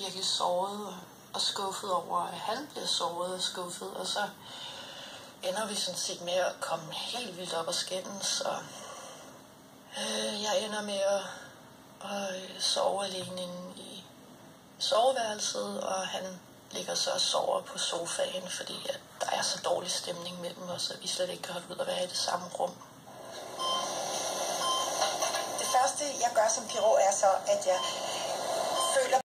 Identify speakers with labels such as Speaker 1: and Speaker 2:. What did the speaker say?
Speaker 1: virkelig såret og skuffet over, at han bliver såret og skuffet, og så ender vi sådan set med at komme helt vildt op og skændes, og jeg ender med at sove alene inde i soveværelset, og han ligger så og sover på sofaen, fordi at der er så dårlig stemning mellem os, at vi slet ikke kan holde ud at være i det samme rum.
Speaker 2: Det første, jeg gør som kirurg, er så, at jeg føler